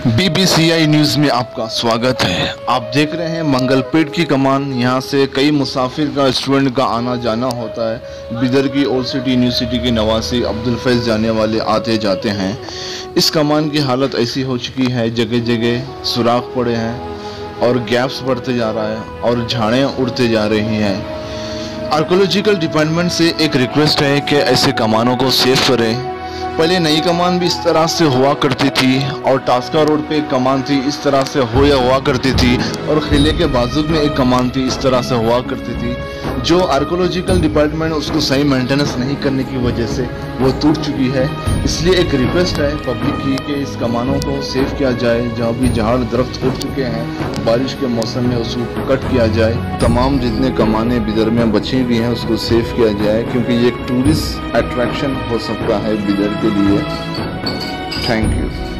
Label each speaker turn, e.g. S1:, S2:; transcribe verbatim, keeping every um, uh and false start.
S1: BBCI news में आपका स्वागत है। आप देख रहे हैं मंगलपेट की कमान। यहाँ से कई मुसाफिर का स्टूडेंट का आना जाना होता है। बिदर की ओल्ड सिटी यूनिवर्सिटी के नवासी अब्दुल फैज़ जाने वाले आते जाते हैं। इस कमान की हालत ऐसी हो चुकी है, जगह जगह सुराख पड़े हैं और गैप्स बढ़ते जा रहा है और झाड़ें उड़ते जा रही हैं। आर्कोलॉजिकल डिपार्टमेंट से एक रिक्वेस्ट है कि ऐसे कमानों को सेफ करें। पहले नई कमान भी इस तरह से हुआ करती थी और टास्का रोड पे एक कमान थी, इस तरह से होया हुआ करती थी, और खिले के बाजू में एक कमान थी, इस तरह से हुआ करती थी। जो आर्कोलॉजिकल डिपार्टमेंट उसको सही मेंटेनेंस नहीं करने की वजह से वो टूट चुकी है। इसलिए एक रिक्वेस्ट है पब्लिक की कि इस कमानों को सेव किया जाए। जहाँ भी झाड़ दरख्त उठ चुके हैं बारिश के मौसम में उसको कट किया जाए। तमाम जितने कमाने बिदर में बची हुई हैं उसको सेव किया जाए, क्योंकि ये एक टूरिस्ट अट्रैक्शन हो सकता है बिदर के लिए। Thank you.